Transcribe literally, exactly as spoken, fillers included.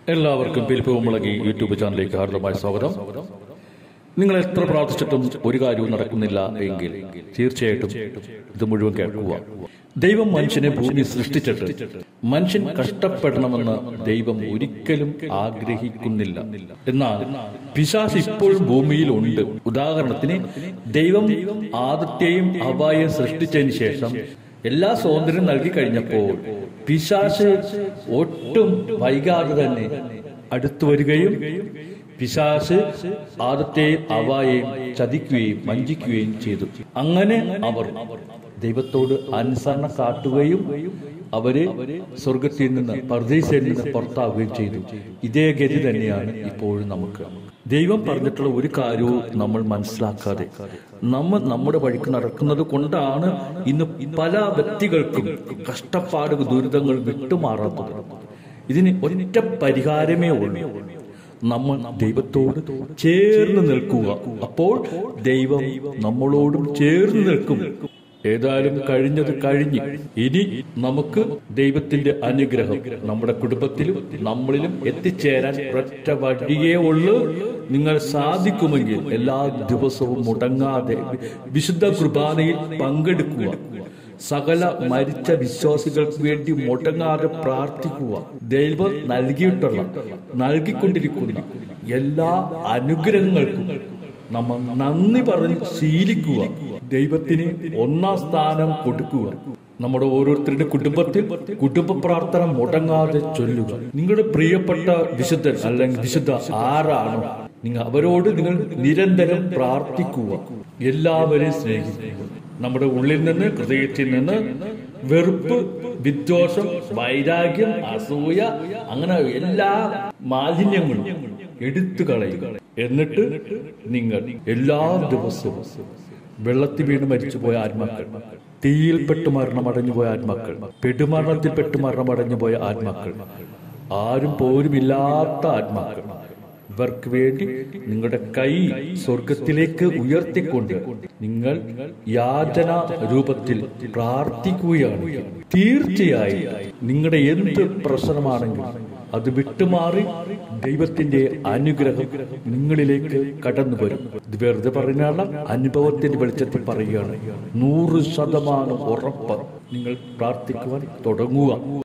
എല്ലാവർക്കും പെരുപ്പുമുളകി യൂട്യൂബ് ചാനലിലേക്ക് ഹാർദമായ സ്വാഗതം. നിങ്ങൾ എത്ര പ്രാർത്ഥിച്ചിട്ടും ഒരു കാര്യവും നടക്കുന്നില്ല എങ്കിൽ തീർച്ചയായിട്ടും ഇത് മുഴുവൻ കേൾക്കുക. ദൈവം മനുഷ്യനെ ഭൂമി സൃഷ്ടിച്ചിട്ട് മനുഷ്യൻ കഷ്ടപ്പെടണമെന്ന് ദൈവം ഒരിക്കലും ആഗ്രഹിക്കുന്നില്ല. എന്നാൽ പിശാച് ഇപ്പോഴും ഭൂമിയിൽ ഉണ്ട്. ഉദാഹരണത്തിന്, ദൈവം ആദത്തെയും ഹവ്വായെയും സൃഷ്ടിച്ചതിന് ശേഷം എല്ലാ സ്വാതന്ത്ര്യം നൽകി കഴിഞ്ഞപ്പോൾ പിശാച് ഒട്ടും വൈകാതെ തന്നെ അടുത്തു വരികയും പിശാച് ആദത്തെയും ഹവ്വായെയും ചതിക്കുകയും വഞ്ചിക്കുകയും ചെയ്തു. അങ്ങനെ അവർ ദൈവത്തോട് അനുസരണ കാട്ടുകയും അവര് സ്വർഗത്തിൽ നിന്ന് പർദീസയിൽ നിന്ന് പുറത്താവുകയും ചെയ്തു. ഇതേ ഗതി തന്നെയാണ് ഇപ്പോഴും നമുക്ക്. ദൈവം പറഞ്ഞിട്ടുള്ള ഒരു കാര്യവും നമ്മൾ മനസ്സിലാക്കാതെ നമ്മൾ നമ്മുടെ വഴിക്ക് നടക്കുന്നത് കൊണ്ടാണ് ഇന്ന് പല വ്യക്തികൾക്കും കഷ്ടപ്പാട് ദുരിതങ്ങൾ വിട്ടുമാറാത്തത്. ഇതിന് ഒറ്റ പരിഹാരമേ ഉള്ളൂ. നമ്മൾ ദൈവത്തോട് ചേർന്ന് നിൽക്കുക. അപ്പോൾ ദൈവം നമ്മളോടും ചേർന്ന് നിൽക്കും. ഏതായാലും കഴിഞ്ഞത് കഴിഞ്ഞ് ഇനി നമുക്ക് ദൈവത്തിന്റെ അനുഗ്രഹം നമ്മുടെ കുടുംബത്തിലും നമ്മളിലും എത്തിച്ചേരാൻ ഒറ്റ വഴിയേ ഉള്ളൂ. നിങ്ങൾ സാധിക്കുമെങ്കിൽ എല്ലാ ദിവസവും മുടങ്ങാതെ വിശുദ്ധ കുർബാനയിൽ പങ്കെടുക്കുക. സകല മരിച്ച വിശ്വാസികൾക്ക് വേണ്ടി മുടങ്ങാതെ പ്രാർത്ഥിക്കുക. ദൈവം നൽകിയിട്ടുള്ള നൽകിക്കൊണ്ടിരിക്കുന്ന എല്ലാ അനുഗ്രഹങ്ങൾക്കും നമ്മൾ നന്ദി പറഞ്ഞ് ശീലിക്കുക. ദൈവത്തിന് ഒന്നാം സ്ഥാനം കൊടുക്കുക. നമ്മുടെ ഓരോരുത്തരുടെ കുടുംബത്തിൽ കുടുംബ പ്രാർത്ഥന മുടങ്ങാതെ ചൊല്ലുക. നിങ്ങളുടെ പ്രിയപ്പെട്ട വിശുദ്ധൻ അല്ലെങ്കിൽ വിശുദ്ധ ആരാണോ നിങ്ങൾ അവരോട് നിങ്ങൾ നിരന്തരം പ്രാർത്ഥിക്കുക. എല്ലാവരെയും സ്നേഹിക്കുക. നമ്മുടെ ഉള്ളിൽ നിന്ന് ഹൃദയത്തിൽ നിന്ന് വെറുപ്പ്, വിദ്വേഷം, വൈരാഗ്യം, അസൂയ, അങ്ങനെ എല്ലാ മാലിന്യങ്ങളും എടുത്തു കളയുക. എന്നിട്ട് നിങ്ങൾ എല്ലാ ദിവസവും വെള്ളത്തിൽ വീണ് മരിച്ചുപോയ ആത്മാക്കൾ, തീയിൽപ്പെട്ട് മരണമടഞ്ഞു പോയ ആത്മാക്കൾ, പെടുമരണത്തിൽപ്പെട്ട് മരണമടഞ്ഞു പോയ ആത്മാക്കൾ, ആരും പോരുമില്ലാത്ത ആത്മാക്കൾ, ഇവർക്ക് വേണ്ടി നിങ്ങളുടെ കൈ സ്വർഗത്തിലേക്ക് ഉയർത്തിക്കൊണ്ട് നിങ്ങൾ യാചന രൂപത്തിൽ പ്രാർത്ഥിക്കുകയാണ്. തീർച്ചയായും നിങ്ങളുടെ എന്ത് പ്രശ്നമാണെങ്കിലും അത് വിട്ടുമാറി ദൈവത്തിന്റെ അനുഗ്രഹം നിങ്ങളിലേക്ക് കടന്നു വരും. ഇത് വെറുതെ പറഞ്ഞാൽ അനുഭവത്തിന്റെ വെളിച്ചത്തിൽ പറയുകയാണ്. നൂറ് ശതമാനം ഉറപ്പ് നിങ്ങൾ പ്രാർത്ഥിക്കുവാൻ തുടങ്ങുക.